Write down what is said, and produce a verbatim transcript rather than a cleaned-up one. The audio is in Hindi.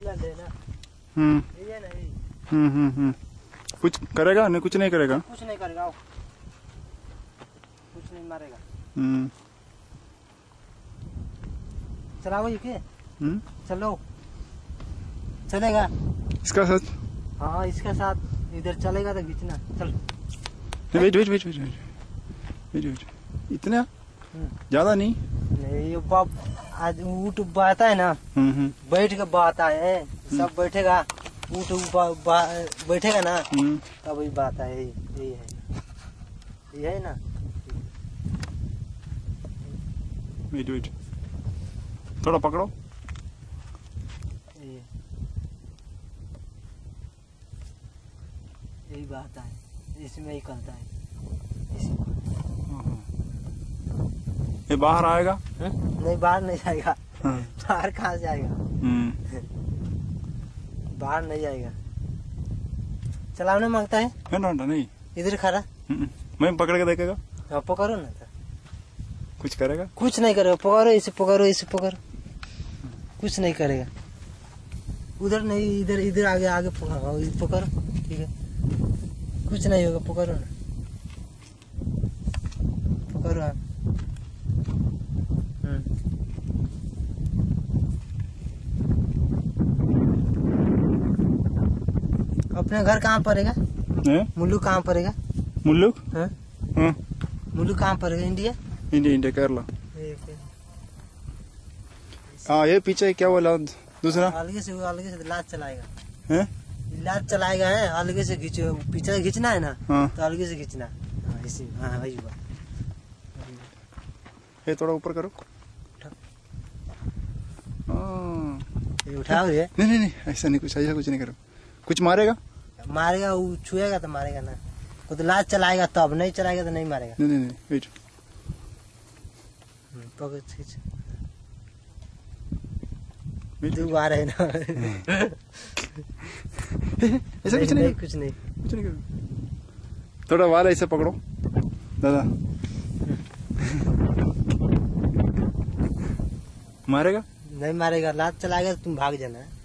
हम्म हम्म हम्म हम्म कुछ करेगा नहीं, कुछ नहीं करेगा, कुछ नहीं करेगा, कुछ नहीं मारेगा। हम्म चलाओ ये के, हम्म चलो चलेगा इसका साथ। हाँ इसके साथ इधर चलेगा तो खींचना। चल wait wait wait wait wait wait इतना ज्यादा नहीं नहीं, ये बाप आज ऊँट बाता है ना, बैठ के बाता है, सब बैठेगा, ऊँट बैठेगा ना तब वही बाता है। यही है, ये है ना। वेट वेट थोड़ा पकड़ो। ये यही बात है, इसमें ही करता है। ये बाहर आएगा? है? नहीं बाहर नहीं जाएगा। बाहर कहाँ से आएगा? बाहर नहीं जाएगा। चलाने मांगता है? है ना, नहीं इधर खड़ा। मैं पकड़ के देखेगा। हाँ पकड़ो ना तो कुछ करेगा? कुछ नहीं करेगा। पकड़ो, इसे पकड़ो, इसे पकड़ो, कुछ नहीं करेगा। उधर नहीं, इधर इधर आगे आगे पकड़ो, पकड़ो, ठीक है, कुछ नहीं होगा। पकड़ो ना, पकड़ो आप। अपने घर कहाँ पड़ेगा? मुल्लुक कहाँ पड़ेगा? मुल्लुक? हाँ हाँ मुल्लुक कहाँ पड़ेगा? इंडिया? India India Kerala. हाँ ये पीछे क्या बोला दूसरा? अलगे से अलगे से लात चलाएगा। हैं? लात चलाएगा है, अलगे से खींचो, पीछे खींचना है ना। हाँ। तो अलगे से खींचना। हाँ इसी, हाँ वही बात। ये थोड़ा ऊपर करो। ये उठाओ ये। नहीं नहीं नहीं ऐसा नहीं, कुछ ऐसा कुछ नहीं करो। कुछ मारेगा? मारेगा, वो छुएगा तो मारेगा ना। खुद लात चलाएगा तब, नहीं चलाएगा तो नहीं मारेगा। नहीं नहीं नहीं वेट पकड़ खींच। दो बार है ना। ऐसा कुछ नहीं, कुछ नहीं, कुछ नहीं करो। थोड़ा वाला ऐसे पकड़ो दादा। मारेगा? नहीं मारेगा, लात चलाएगा तो तुम भाग जाना।